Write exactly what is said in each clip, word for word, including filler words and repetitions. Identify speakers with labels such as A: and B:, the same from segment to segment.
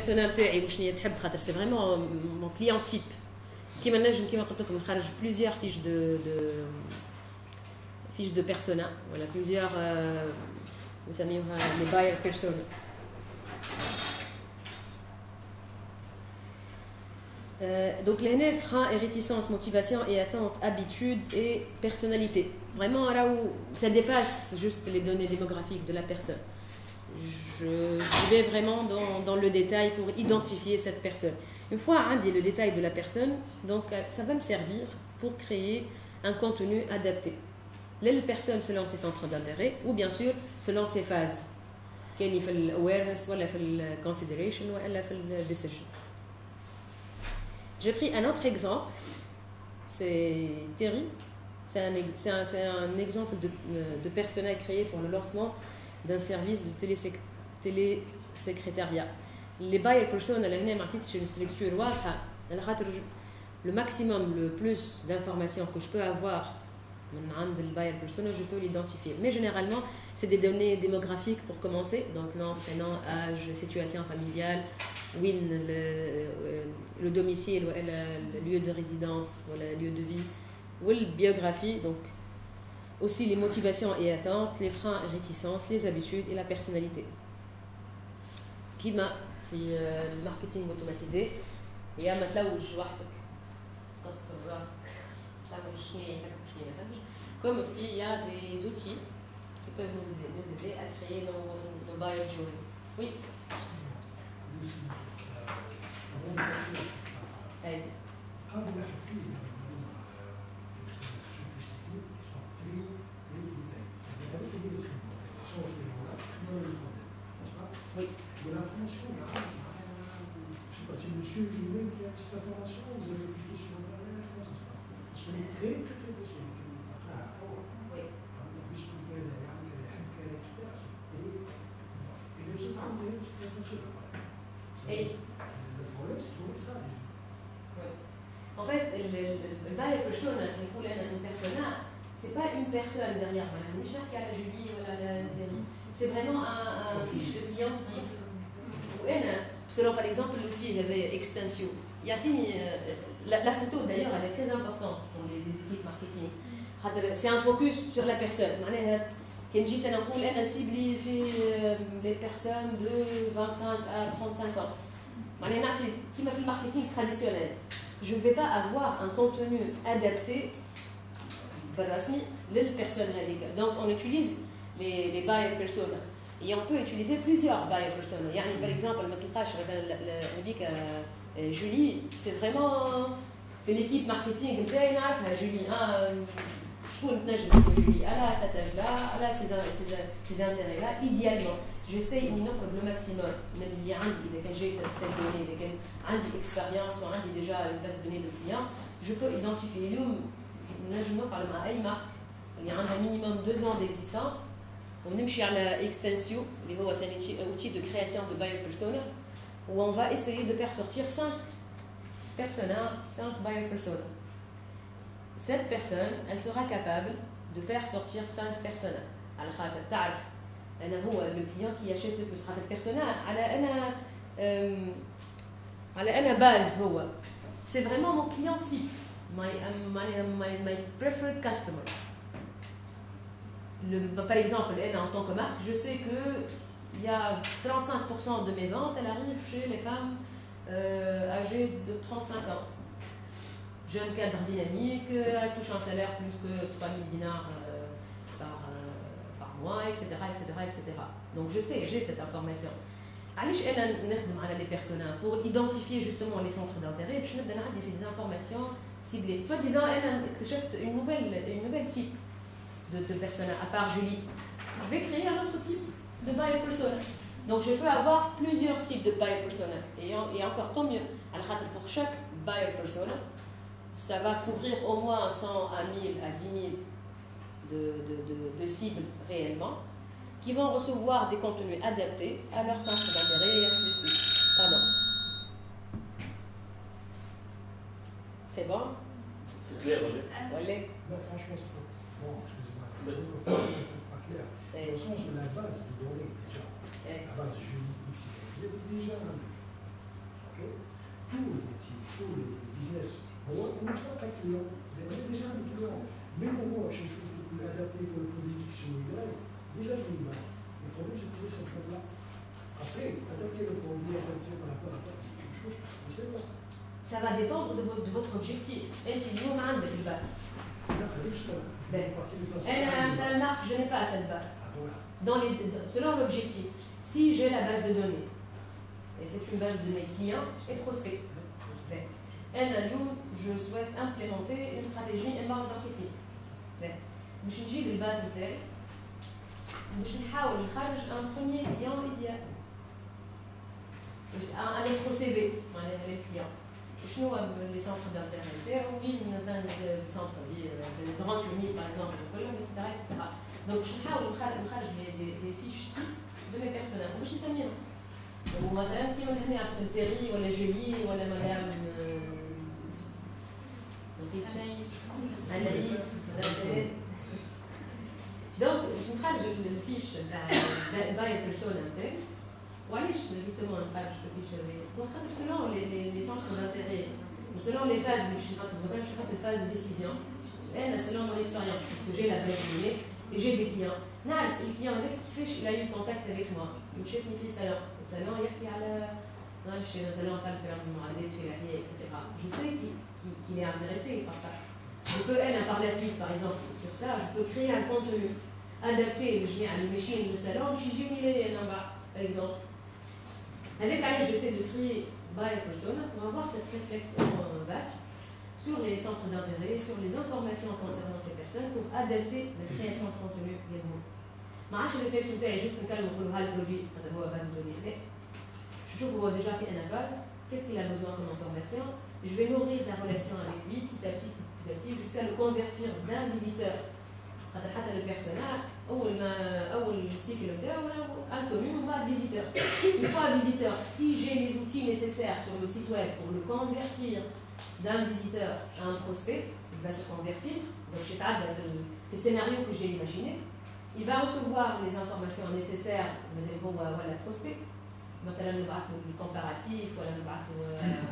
A: personnel تاعي وشنيا تحب خاطر سي فريمون مون كليون تيب كيما نجم كيما قلت لكم نخرج بليزيور فيش دو دو فيش دو بيرسونا ولا بليزيور نسميوها لي باير بيرسونا. Euh, donc les neuf freins et réticences, motivation et attente, habitude et personnalité. Vraiment là où ça dépasse juste les données démographiques de la personne. Je, je vais vraiment dans, dans le détail pour identifier cette personne. Une fois on dit le détail de la personne, donc ça va me servir pour créer un contenu adapté. Les personnes selon ses centres d'intérêt ou bien sûr selon ses phases. كاين في الاويرنس ولا في الكونسيدريشن ولا في الديسيجن. J'ai pris un autre exemple, c'est Terry, c'est un, un, un exemple de, de personnel créé pour le lancement d'un service de télésecrétariat. Les buyer personas, c'est une structure واضحة. Le maximum, le plus d'informations que je peux avoir de buyer persona, je peux l'identifier. Mais généralement, c'est des données démographiques pour commencer, donc nom, prénom, âge, situation familiale, oui, le, le domicile, le, le lieu de résidence, le lieu de vie, ou la biographie, donc aussi les motivations et attentes, les freins et réticences, les habitudes et la personnalité. Qui m'a fait le marketing automatisé, et à maintenant où je vois comme aussi il y a des outils qui peuvent nous aider, nous aider à créer nos, nos buyer journey. Oui. Allez. Oui.
B: De l'information, je ne sais pas, c'est monsieur lui-même qui a cette information, vous avez cliqué sur Internet, comment ça se passe? Parce qu'on est très très très possible.
A: Oui.
B: Plus que vous pouvez aller, et cetera. Et les autres Internet, c'est très facile.
A: Et
B: le problème, c'est de trouver ça.
A: Oui. En fait, le buyer persona, une persona, c'est pas une personne derrière moi. La Julie ou la Terry. C'est vraiment un, un fiche de client type. Selon par exemple l'outil Extensio, la, la photo d'ailleurs elle est très importante pour les, les équipes marketing. C'est un focus sur la personne. Quand je cible les personnes de vingt-cinq à trente-cinq ans. Qui m'a fait le marketing traditionnel. Je ne vais pas avoir un contenu adapté les personnes radicales. Donc on utilise les, les buyer personas. Et on peut utiliser plusieurs buyer personas. Par exemple, Julie, c'est vraiment l'équipe marketing. Julie, Julie, elle a cet âge-là, elle a ces, ces, ces intérêts-là. Idéalement, j'essaie une offre le maximum. Mais il y a j'ai cette, cette donnée, j'ai l'expérience, j'ai déjà une base de données de clients. Je peux identifier. Je parle de une marque. Il y a un minimum de deux ans d'existence. On est à Extensio, c'est un outil de création de buyer persona, où on va essayer de faire sortir cinq personas, cinq buyer personas. Cette personne, elle sera capable de faire sortir cinq personas. Alors, tu sais, le client qui achète le plus cette persona, elle a base. C'est vraiment mon client type, my, my, my, my preferred customer. Le, par exemple, elle, en tant que marque, je sais qu'il y a trente-cinq pour cent de mes ventes, elles arrivent chez les femmes euh, âgées de trente-cinq ans. Jeune cadre dynamique, elle touche un salaire plus que trois mille dinars euh, par, euh, par mois, et cetera, et cetera, et cetera. Donc je sais, j'ai cette information. علاش انا نخدم على les personas pour identifier justement les centres d'intérêt باش نبدا نعدي في des informations ciblées. Soit disant انا اكتشفت une nouvelle une nouvelle type de, de personnes, à part Julie. Je vais créer un autre type de buyer persona. Donc je peux avoir plusieurs types de buyer persona. Et, et encore tant mieux. Alors pour chaque buyer persona, ça va couvrir au moins cent à mille à dix mille de, de, de, de cibles réellement, qui vont recevoir des contenus adaptés à leur centre d'intérêt et ainsi de suite. Pardon. C'est bon?
C: C'est clair, oui.
A: Voilà.
B: Non, franchement, c'est pas. Bon, excusez-moi. C'est pas clair. Dans le sens de la base de données, déjà. La base Julie X, vous avez déjà un tout le métier, tout le business. هو المشروع تاع الكليون، لأن ديجا عندي كليون، ميم هو باش نشوف الأدابتي والبرودكسيون يدير، ديجا جو une base. Le problème c'est de trouver cette base-là. Après, adapter le produit, adapter par rapport à quelque chose, je sais pas.
A: Ça va dépendre de votre, de votre objectif. Et si nous, on a une base. Elle, marque, je n'ai pas cette base. Dans les, selon l'objectif, si j'ai la base de données, et c'est une base de données clients et prospects, elle, je souhaite implémenter une stratégie inbound marketing. باش نجيب الباز نتاعي باش نحاول نخرج ان بروميير كليون ايديال ان الكترو سي في معناها للكليون شنو هو لي سونتر دانتيري نتاعو وين مثلا سونتر في غران تونس باغ اكزومبل كلهم اكسترا اكسترا دونك باش نحاول نخرج دي فيش تيب دو مي بيرسونال باش نسميهم ومثلا كيما هنا عندكم تيري ولا جولي ولا مدام اناليس اناليس Donc, je نخرج الفيش تاع باي بيرسونا نتاعي وعلاش جوستومون نخرج الفيش هذايا دونك خاطر سيلون لي سونتر دانتيري وسيلون لي فاز اللي باش نحط باش نحط الفاز دو ديسيزيون انا سيلون مون اكسبيريونس باسكو جي لا باز دوني اي جي دي كليون نعرف الكليون هذاك كيفاش لا يو كونتاكت افيك موا مشاتني في سالون السالون يحكي على معلش سالون فهم في المعادلات في الاحياء اكسيتيرا جو سي qu'il est intéressé par ça. Je peux, elle, par la suite, par exemple, sur ça, je peux créer un contenu adapté, je viens à les machines de salon, je suis généré un number, par exemple. Avec elle, j'essaie de créer by persona pour avoir cette réflexion vaste sur les centres d'intérêt, sur les informations concernant ces personnes, pour adapter la création de contenu également. ما عادش الريفلكس نتاعي جوست نكلم نقولوا هذا البرودوي هذا هو باز دوني je trouve هو déjà fait une base, qu'est-ce qu'il a besoin comme information, je vais nourrir la relation avec lui petit à petit, petit à petit, jusqu'à le convertir d'un visiteur. حتى le personnage, أول ما أول cycle نتاعو inconnu, on va visiteur. Une fois visiteur, si j'ai les outils nécessaires sur le site web pour le convertir d'un visiteur à un prospect, il va se convertir. Donc je parle du scénario que j'ai imaginé. Il va recevoir les informations nécessaires pour le prospect. مثلا نبعثوا الكومباراتيف ولا نبعثوا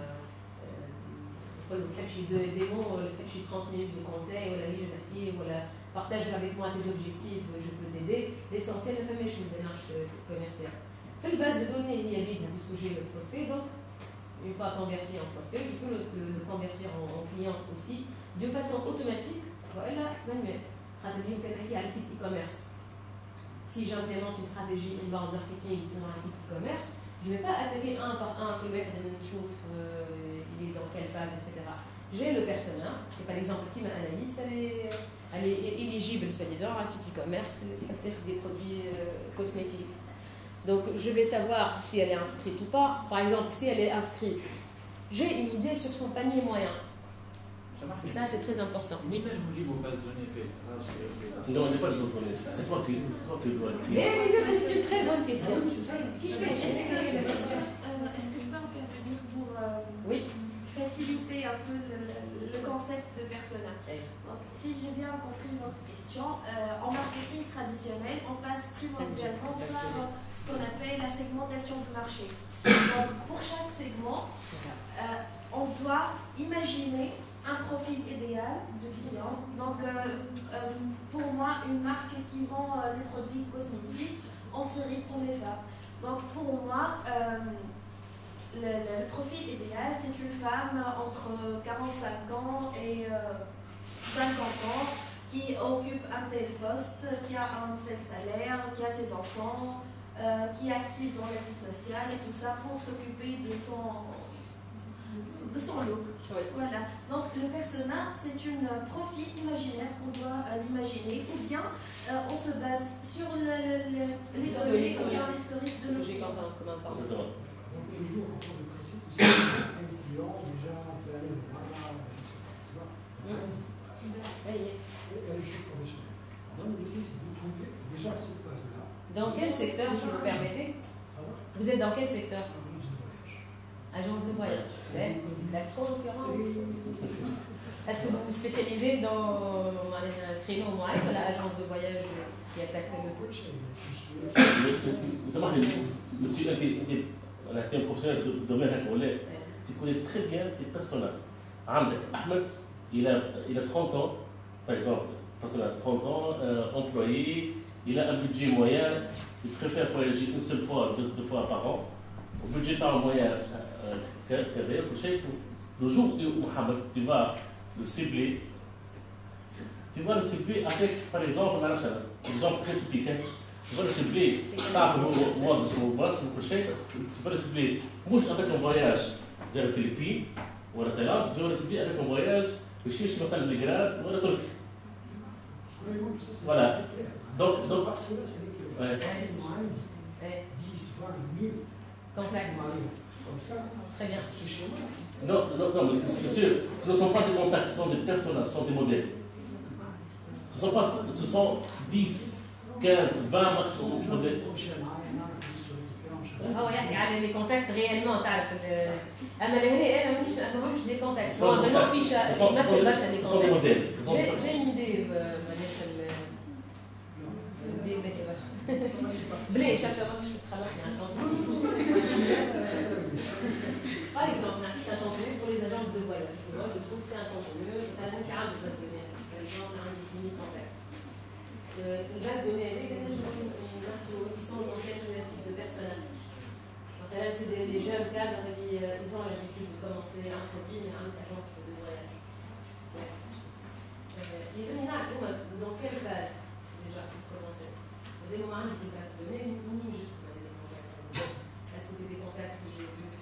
A: نقول له تحب شي ديمو ولا تحب شي trente minutes de conseil ولا هيجي نحكي ولا partage avec moi tes objectifs, je peux t'aider. L'essentiel de faire une démarche commerciale. Fait le base de données il y a vite puisque j'ai le prospect, donc une fois converti en prospect, je peux le, le, le convertir en, en client aussi de façon automatique. Voilà, manuel. À le site e-commerce. Si j'implémente une stratégie inbound marketing pour un site e-commerce, je ne vais pas attaquer un par un, que le euh, il est dans quelle phase, et cetera. J'ai le persona, et par exemple, qui m'a analyse, elle est, elle est éligible, soi-disant, à un site e-commerce, peut-être des produits euh, cosmétiques. Donc, je vais savoir si elle est inscrite ou pas. Par exemple, si elle est inscrite, j'ai une idée sur son panier moyen. Et ça, c'est très important.
C: Mais je vous dis vos bases de données.
D: Non, on n'est pas de bases de données. C'est toi qui dois le
A: dire. C'est une très bonne question.
E: Est-ce que, est-ce que, euh, est-ce que je peux intervenir pour euh,
A: oui.
E: faciliter un peu le, le concept de persona? Donc, si j'ai bien compris votre question, euh, en marketing traditionnel, on passe primordialement par ce qu'on appelle la segmentation du marché. Donc, pour chaque segment, euh, on doit imaginer un profil idéal de client. Donc, euh, euh, pour moi, une marque qui vend euh, des produits cosmétiques anti-rides pour les femmes. Donc, pour moi, euh, le, le, le profil idéal, c'est une femme entre quarante-cinq ans et euh, cinquante ans qui occupe un tel poste, qui a un tel salaire, qui a ses enfants, euh, qui est active dans la vie sociale et tout ça pour s'occuper de son de son look.
A: Oui.
E: Voilà. Donc le persona, c'est une profil imaginaire qu'on doit euh, l'imaginer, ou bien euh, on se base sur l'historique ou bien l'historique de nos clients.
A: Comme information.
B: Donc toujours en tant que principe, vous avez un client déjà installé au Ghana, et cetera. Et je suis professionnel. Moi, le métier, c'est de trouver déjà cette base-là.
A: Dans quel secteur, si vous permettez? Vous êtes dans quel secteur? Agence de voyage. D'accord, en l'occurrence. Est-ce que vous vous spécialisez dans un créneau ou l'agence de voyage qui attaque le coach?
D: Ça marche. Monsieur, on a été un professionnel de domaine à Collet. tu connais très bien tes personnages. Ahmed, il a, il a trente ans, par exemple, personnage trente ans, euh, employé, il a un budget moyen, il préfère voyager une seule fois, deux, deux fois par an. Le budget par moyen, le jour où Mohamed, tu vas le cibler, tu vas le cibler avec, par exemple, un exemple très typique. Tu vas le cibler, tu vas le cibler, مش avec un voyage vers les Philippines ou la Thaïlande, tu vas le cibler avec un voyage de chez مثلا Belgrade ou la Turquie. Voilà. Donc, donc, ouais.
B: dix, vingt mille
A: Contacts.
B: comme ça.
A: Très bien.
B: Ce schéma.
D: Non, non, non, mais c'est sûr, ce ne sont pas des contacts, ce sont des personnages, ce sont des modèles. Ce sont, pas, ce sont dix, quinze, vingt maximum modèles.
A: هو يحكي على لي كونتاكت ريالمون تعرف اما لهي انا مانيش ما همش دي كونتاكت هو فريمون في يمثل برشا دي كونتاكت جاي اون ايدي مانيش دي ذكي برشا بلاي شكلها مانيش تخلصني عن Par exemple, un contenu pour les agences de voyage. Moi, je trouve que c'est un contenu qui a un cadre de base de données. Par exemple, on a un défini contexte. Une base de données, ils sont dans quel type de personnage. C'est des, des jeunes cadres, ils, ils ont l'habitude de commencer un produit, mais une agence de voyage. Les amis, dans quelle phase déjà pour commencer? Au moment où une base de données, ni je trouve des contacts. Est-ce que c'est des contacts que j'ai vus